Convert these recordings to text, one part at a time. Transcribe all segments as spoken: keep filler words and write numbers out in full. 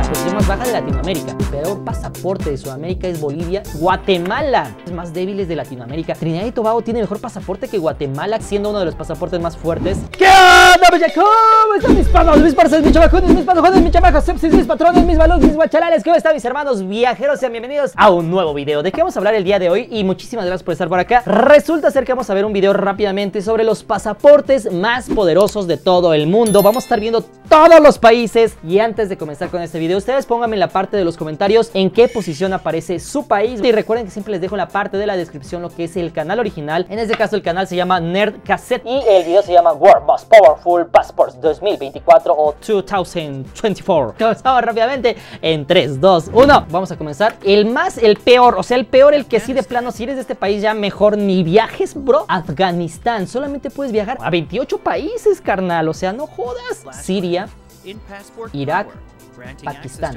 posición más baja de Latinoamérica. El peor pasaporte de Sudamérica es Bolivia. Guatemala, los más débiles de Latinoamérica. Trinidad y Tobago tiene mejor pasaporte que Guatemala, siendo uno de los pasaportes más fuertes. ¿Qué onda, bella? ¿Cómo están mis panos, mis parces, mis chamacones, mis panojones, mis chamacos, sepsis, mis patrones, mis balos, mis guachalales? ¿Cómo están mis hermanos viajeros? Sean bienvenidos a un nuevo video. ¿De qué vamos a hablar el día de hoy? Y muchísimas gracias por estar por acá. Resulta ser que vamos a ver un video rápidamente sobre los pasaportes más poderosos de todo el mundo. Vamos a estar viendo todos los países. Y antes de comenzar con este video, ustedes pónganme en la parte de los comentarios en qué posición aparece su país. Y recuerden que siempre les dejo en la parte de la descripción lo que es el canal original. En este caso el canal se llama Nerd Cassette y el video se llama World Most Powerful Passports dos mil veinticuatro o dos mil veinticuatro. Comenzamos rápidamente en tres, dos, uno. Vamos a comenzar. El más, el peor, o sea el peor, el que sí de plano, si eres de este país ya mejor ni viajes, bro. Afganistán, solamente puedes viajar a veintiocho países, carnal, o sea, no jodas. Siria, Irak, Pakistán.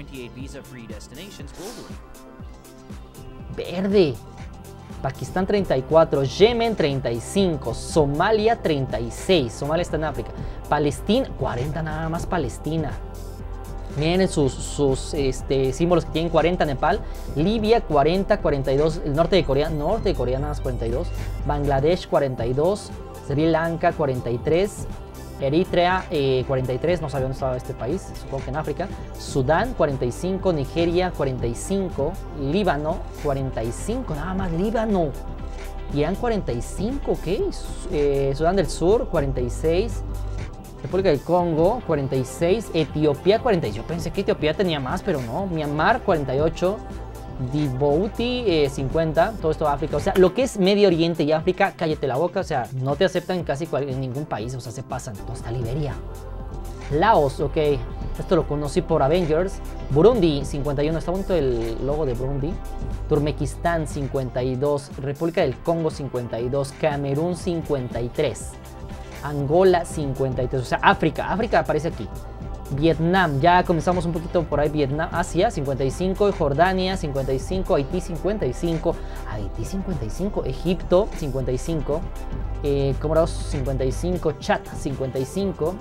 Verde. Pakistán treinta y cuatro, Yemen treinta y cinco, Somalia treinta y seis, Somalia está en África, Palestina, cuarenta nada más Palestina. Miren sus, sus este, símbolos que tienen cuarenta, Nepal, Libia cuarenta, cuarenta y dos, el norte de Corea, norte de Corea nada más cuarenta y dos, Bangladesh cuarenta y dos, Sri Lanka cuarenta y tres, Eritrea eh, cuarenta y tres, no sabía dónde estaba este país, supongo que en África. Sudán cuarenta y cinco, Nigeria cuarenta y cinco, Líbano cuarenta y cinco, nada más Líbano. Irán cuarenta y cinco, ¿qué? Eh, Sudán del Sur cuarenta y seis, República del Congo cuarenta y seis, Etiopía cuarenta y seis. Yo pensé que Etiopía tenía más, pero no. Myanmar cuarenta y ocho, Djibouti eh, cincuenta, todo esto África, o sea, lo que es Medio Oriente y África, cállate la boca, o sea, no te aceptan casi en ningún país, o sea, se pasan. ¿Dónde está Liberia? Laos, ok, esto lo conocí por Avengers. Burundi cincuenta y uno, está bonito el logo de Burundi. Turmequistán cincuenta y dos, República del Congo cincuenta y dos, Camerún cincuenta y tres, Angola cincuenta y tres, o sea, África, África aparece aquí. Vietnam, ya comenzamos un poquito por ahí. Vietnam, Asia cincuenta y cinco, Jordania cincuenta y cinco, Haití cincuenta y cinco, Haití cincuenta y cinco, Egipto cincuenta y cinco, eh, Comoros cincuenta y cinco, Chad cincuenta y cinco,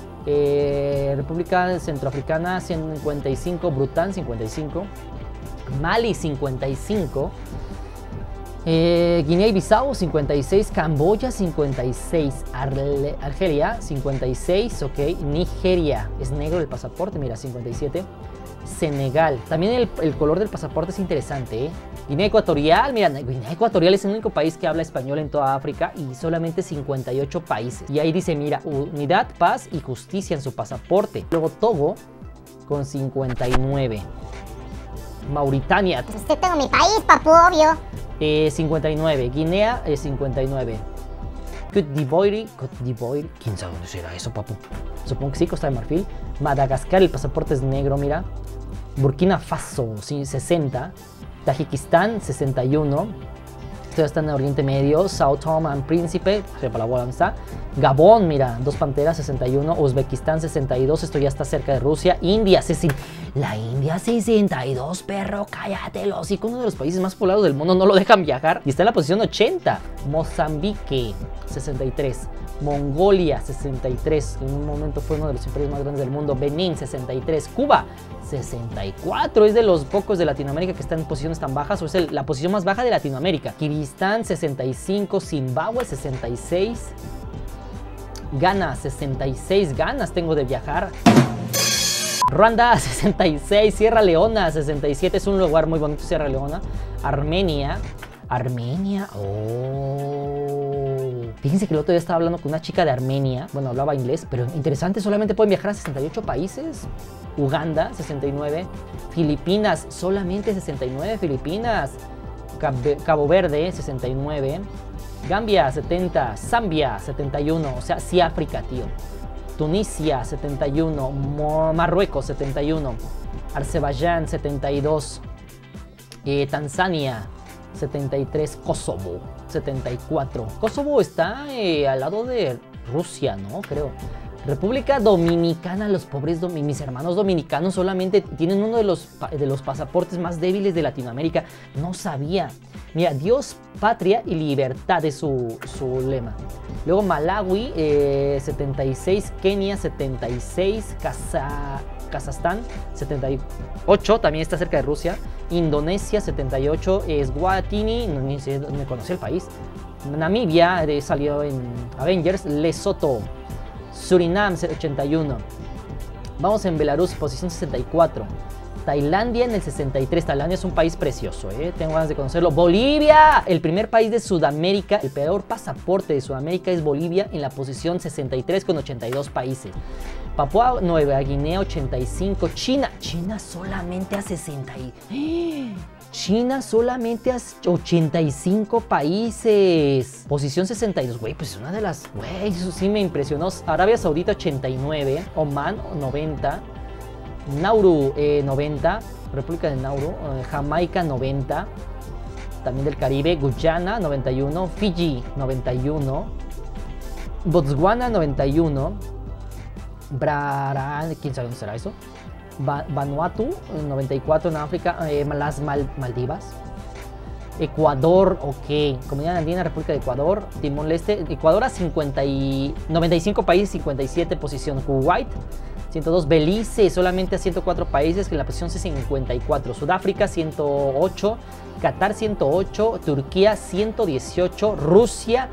eh, República Centroafricana cincuenta y cinco, Bután cincuenta y cinco, Mali cincuenta y cinco, Eh, Guinea y Bissau cincuenta y seis, Camboya cincuenta y seis, Arle Argelia cincuenta y seis, ok, Nigeria, es negro el pasaporte, mira, cincuenta y siete, Senegal, también el, el color del pasaporte es interesante, ¿eh? Guinea Ecuatorial, mira, Guinea Ecuatorial es el único país que habla español en toda África y solamente cincuenta y ocho países, y ahí dice, mira, unidad, paz y justicia en su pasaporte. Luego Togo con cincuenta y nueve, Mauritania, Usted tengo mi país, papu, obvio. Eh, cincuenta y nueve, Guinea eh, cincuenta y nueve, Côte d'Ivoire, Côte d'Ivoire, quién sabe dónde será eso, papu. Supongo que sí, Costa de Marfil. Madagascar, el pasaporte es negro, mira. Burkina Faso, sí, sesenta, Tajikistán sesenta y uno, esto ya está en el Oriente Medio. Sao Tome and Príncipe, sepa la bola dónde está. Gabón, mira, dos panteras sesenta y uno, Uzbekistán sesenta y dos, esto ya está cerca de Rusia. India, la India sesenta y dos, perro, cállate, los hocico, uno de los países más poblados del mundo, no lo dejan viajar y está en la posición ochenta. Mozambique sesenta y tres, Mongolia sesenta y tres, en un momento fue uno de los imperios más grandes del mundo. Benín sesenta y tres, Cuba sesenta y cuatro, es de los pocos de Latinoamérica que están en posiciones tan bajas, o es el, la posición más baja de Latinoamérica. Kirguistán sesenta y cinco, Zimbabue sesenta y seis, Ghana sesenta y seis, ganas tengo de viajar. Ruanda sesenta y seis, Sierra Leona sesenta y siete, es un lugar muy bonito Sierra Leona. Armenia, Armenia, oh. Fíjense que el otro día estaba hablando con una chica de Armenia, bueno, hablaba inglés, pero interesante, solamente pueden viajar a sesenta y ocho países. Uganda, sesenta y nueve, Filipinas, solamente sesenta y nueve, Filipinas. Cabo Verde, sesenta y nueve, Gambia, setenta, Zambia, setenta y uno, o sea, sí África, tío. Tunisia, setenta y uno, Marruecos, setenta y uno, Azerbaiyán, setenta y dos, eh, Tanzania, setenta y tres, Kosovo, setenta y cuatro. Kosovo está eh, al lado de Rusia, ¿no? Creo. República Dominicana, los pobres domi mis hermanos dominicanos solamente tienen uno de los, de los pasaportes más débiles de Latinoamérica. No sabía. Mira, Dios, patria y libertad es su, su lema. Luego Malawi, eh, setenta y seis, Kenia, setenta y seis, Kaza Kazajstán, setenta y ocho, también está cerca de Rusia. Indonesia, setenta y ocho, Eswatini, no, ni sé, no conocí el país. Namibia, eh, salió en Avengers. Lesoto, Surinam, ochenta y uno. Vamos en Belarus, posición sesenta y cuatro. Tailandia en el sesenta y tres. Tailandia es un país precioso, ¿eh? Tengo ganas de conocerlo. Bolivia, el primer país de Sudamérica. El peor pasaporte de Sudamérica es Bolivia, en la posición sesenta y tres con ochenta y dos países. Papúa Nueva Guinea, ochenta y cinco. China, China solamente a sesenta y... China solamente a ochenta y cinco países. Posición sesenta y dos. Güey, pues es una de las... Güey, eso sí me impresionó. Arabia Saudita, ochenta y nueve. Oman, noventa. Nauru, eh, noventa. República de Nauru. Eh, Jamaica, noventa. También del Caribe. Guyana, noventa y uno. Fiji, noventa y uno. Botswana, noventa y uno. Brarán, ¿quién sabe dónde será eso? Ba Vanuatu, noventa y cuatro en África. Eh, las Mal Maldivas. Ecuador, ok. Comunidad Andina, República de Ecuador. Timor-Leste. Ecuador a cincuenta y... noventa y cinco países, cincuenta y siete posición. Kuwait, ciento dos. Belice, solamente a ciento cuatro países, que en la posición cincuenta y cuatro. Sudáfrica, ciento ocho. Qatar, ciento ocho. Turquía, ciento dieciocho. Rusia...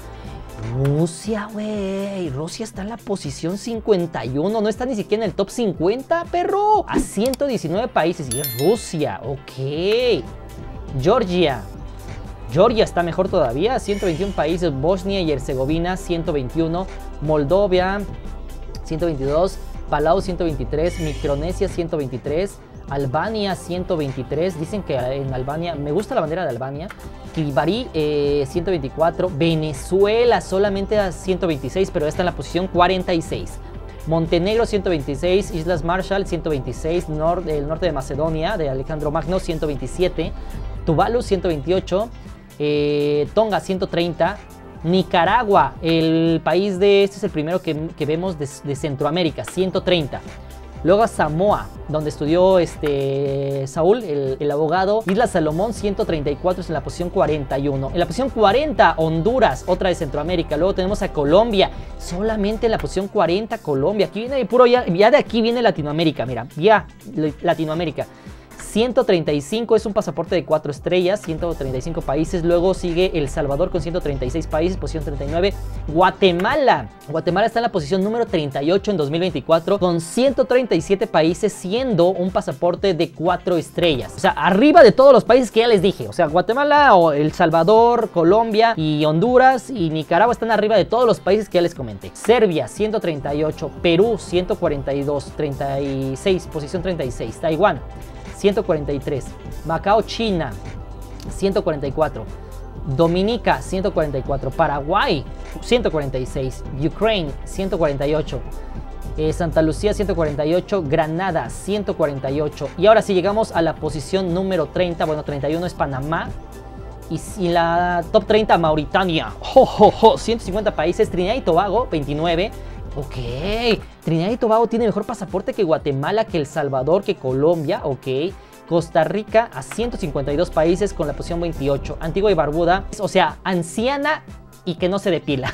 Rusia, güey. Rusia está en la posición cincuenta y uno. No está ni siquiera en el top cincuenta, perro. A ciento diecinueve países. Y es Rusia, ok. Georgia. Georgia está mejor todavía. ciento veintiún países. Bosnia y Herzegovina, ciento veintiuno. Moldovia, ciento veintidós. Palau, ciento veintitrés. Micronesia, ciento veintitrés. Albania, ciento veintitrés. Dicen que en Albania... Me gusta la bandera de Albania. Kiribati, eh, ciento veinticuatro. Venezuela, solamente a ciento veintiséis, pero está en la posición cuarenta y seis. Montenegro, ciento veintiséis. Islas Marshall, ciento veintiséis. Nor el norte de Macedonia, de Alejandro Magno, ciento veintisiete. Tuvalu, ciento veintiocho. Eh, Tonga, ciento treinta. Nicaragua, el país de... Este es el primero que, que vemos de, de Centroamérica, ciento treinta. Luego a Samoa, donde estudió este, Saúl, el, el abogado. Isla Salomón, ciento treinta y cuatro, es en la posición cuarenta y uno. En la posición cuarenta, Honduras, otra de Centroamérica. Luego tenemos a Colombia, solamente en la posición cuarenta, Colombia. Aquí viene puro, ya, ya de aquí viene Latinoamérica, mira, ya, Latinoamérica. ciento treinta y cinco, es un pasaporte de cuatro estrellas, ciento treinta y cinco países. Luego sigue El Salvador con ciento treinta y seis países, posición treinta y nueve. Guatemala. Guatemala está en la posición número treinta y ocho en dos mil veinticuatro con ciento treinta y siete países, siendo un pasaporte de cuatro estrellas. O sea, arriba de todos los países que ya les dije. O sea, Guatemala, o El Salvador, Colombia y Honduras y Nicaragua están arriba de todos los países que ya les comenté. Serbia, ciento treinta y ocho. Perú, ciento cuarenta y dos, treinta y seis, posición treinta y seis. Taiwán, ciento cuarenta y tres. Macao, China, ciento cuarenta y cuatro. Dominica, ciento cuarenta y cuatro. Paraguay, ciento cuarenta y seis. Ucrania, ciento cuarenta y ocho. Eh, Santa Lucía, ciento cuarenta y ocho. Granada, ciento cuarenta y ocho. Y ahora sí llegamos a la posición número treinta. Bueno, treinta y uno es Panamá. Y, y la top treinta, Mauritania. Oh, oh, oh, ciento cincuenta países. Trinidad y Tobago, veintinueve. Ok, Trinidad y Tobago tiene mejor pasaporte que Guatemala, que El Salvador, que Colombia. Ok, Costa Rica a ciento cincuenta y dos países con la posición veintiocho. Antigua y Barbuda, o sea, anciana y que no se depila.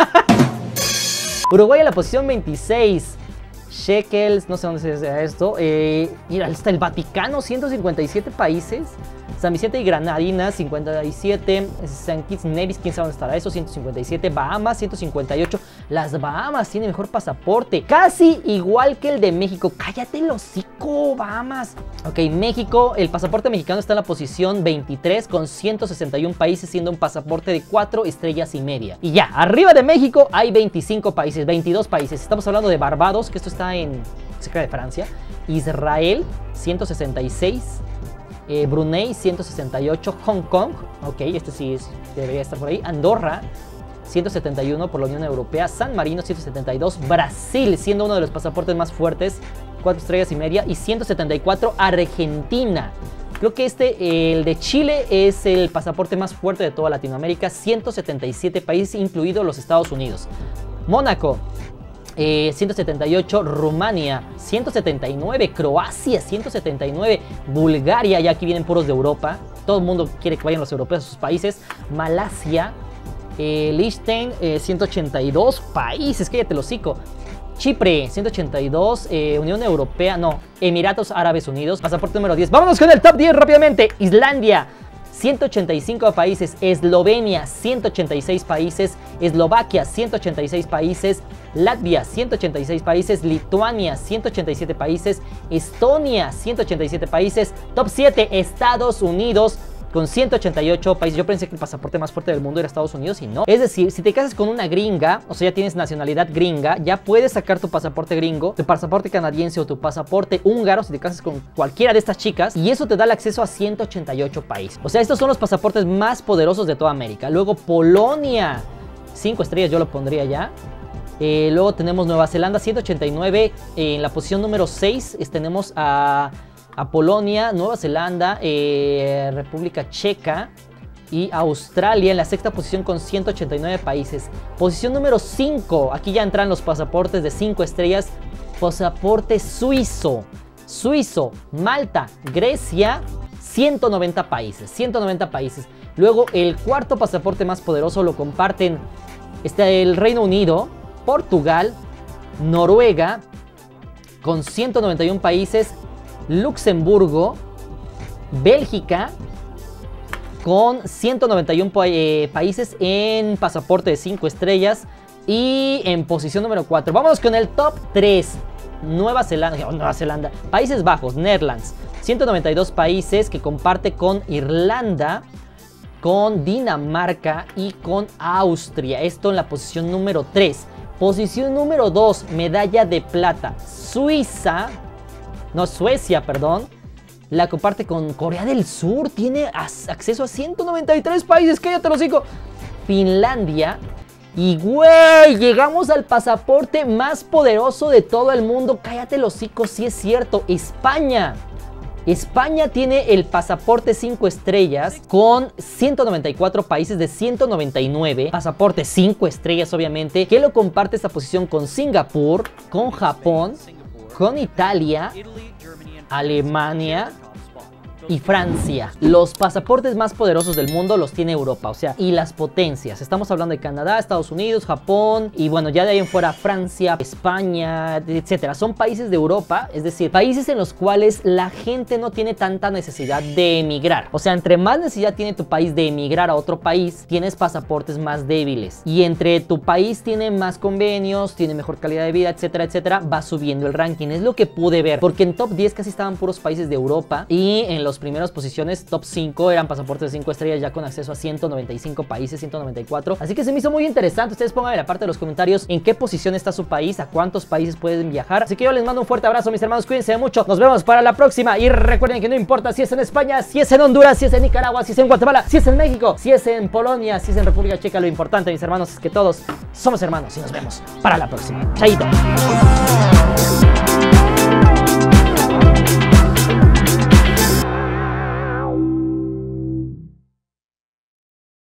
Uruguay en la posición veintiséis. Shekels, no sé dónde se hace esto. Eh, mira, está el Vaticano, ciento cincuenta y siete países. San Vicente y Granadinas, cincuenta y siete. San Kitts Nevis, quién sabe dónde estará eso, ciento cincuenta y siete. Bahamas, ciento cincuenta y ocho. Las Bahamas tienen mejor pasaporte, casi igual que el de México. Cállate el hocico, Bahamas. Ok, México, el pasaporte mexicano está en la posición veintitrés con ciento sesenta y uno países, siendo un pasaporte de cuatro estrellas y media. Y ya, arriba de México hay veinticinco países, veintidós países. Estamos hablando de Barbados, que esto está en cerca de Francia. Israel, ciento sesenta y seis. Eh, Brunei, ciento sesenta y ocho. Hong Kong, ok, este sí es, debería estar por ahí. Andorra, ciento setenta y uno por la Unión Europea. San Marino, ciento setenta y dos. Brasil, siendo uno de los pasaportes más fuertes, cuatro estrellas y media. Y ciento setenta y cuatro, Argentina. Creo que este, el de Chile, es el pasaporte más fuerte de toda Latinoamérica. ciento setenta y siete países, incluidos los Estados Unidos. Mónaco, Eh, ciento setenta y ocho. Rumania, ciento setenta y nueve. Croacia, ciento setenta y nueve. Bulgaria, ya aquí vienen puros de Europa. Todo el mundo quiere que vayan los europeos a sus países. Malasia, eh, Liechtenstein, eh, ciento ochenta y dos países, cállate el hocico. Chipre, ciento ochenta y dos. Eh, Unión Europea, no. Emiratos Árabes Unidos, pasaporte número diez. Vámonos con el top diez rápidamente. Islandia, ciento ochenta y cinco países. Eslovenia, ciento ochenta y seis países. Eslovaquia, ciento ochenta y seis países. Latvia, ciento ochenta y seis países. Lituania, ciento ochenta y siete países. Estonia, ciento ochenta y siete países. Top siete, Estados Unidos, con ciento ochenta y ocho países. Yo pensé que el pasaporte más fuerte del mundo era Estados Unidos y no. Es decir, si te casas con una gringa, o sea, ya tienes nacionalidad gringa, ya puedes sacar tu pasaporte gringo, tu pasaporte canadiense o tu pasaporte húngaro si te casas con cualquiera de estas chicas, y eso te da el acceso a ciento ochenta y ocho países. O sea, estos son los pasaportes más poderosos de toda América. Luego Polonia, cinco estrellas yo lo pondría ya. Eh, luego tenemos Nueva Zelanda, ciento ochenta y nueve. Eh, en la posición número seis tenemos a... a Polonia, Nueva Zelanda, eh, República Checa y Australia en la sexta posición con ciento ochenta y nueve países. Posición número cinco, aquí ya entran los pasaportes de cinco estrellas. Pasaporte suizo, suizo, Malta, Grecia, ciento noventa países, ciento noventa países. Luego el cuarto pasaporte más poderoso lo comparten está el Reino Unido, Portugal, Noruega con ciento noventa y uno países, Luxemburgo, Bélgica con ciento noventa y uno pa eh, países en pasaporte de cinco estrellas y en posición número cuatro. Vámonos con el top tres. Nueva Zelanda, oh, Nueva Zelanda, Países Bajos, Netherlands, ciento noventa y dos países que comparte con Irlanda, con Dinamarca y con Austria. Esto en la posición número tres. Posición número dos, medalla de plata, Suiza. No, Suecia, perdón. La comparte con Corea del Sur. Tiene acceso a ciento noventa y tres países. Cállate los hocico. Finlandia. Y güey, llegamos al pasaporte más poderoso de todo el mundo. Cállate los hocico, sí es cierto. España. España tiene el pasaporte cinco estrellas con ciento noventa y cuatro países de ciento noventa y nueve. Pasaporte cinco estrellas, obviamente. Que lo comparte esta posición con Singapur, con Japón, con Italia, Alemania y Francia. Los pasaportes más poderosos del mundo los tiene Europa, o sea, y las potencias. Estamos hablando de Canadá, Estados Unidos, Japón y bueno, ya de ahí en fuera Francia, España, etcétera. Son países de Europa, es decir, países en los cuales la gente no tiene tanta necesidad de emigrar. O sea, entre más necesidad tiene tu país de emigrar a otro país, tienes pasaportes más débiles. Y entre tu país tiene más convenios, tiene mejor calidad de vida, etcétera, etcétera, va subiendo el ranking. Es lo que pude ver, porque en top diez casi estaban puros países de Europa y en los primeras posiciones, top cinco, eran pasaportes de cinco estrellas ya con acceso a ciento noventa y cinco países, ciento noventa y cuatro. Así que se me hizo muy interesante. Ustedes pongan en la parte de los comentarios en qué posición está su país, a cuántos países pueden viajar. Así que yo les mando un fuerte abrazo, mis hermanos. Cuídense mucho. Nos vemos para la próxima. Y recuerden que no importa si es en España, si es en Honduras, si es en Nicaragua, si es en Guatemala, si es en México, si es en Polonia, si es en República Checa. Lo importante, mis hermanos, es que todos somos hermanos y nos vemos para la próxima. Chaito.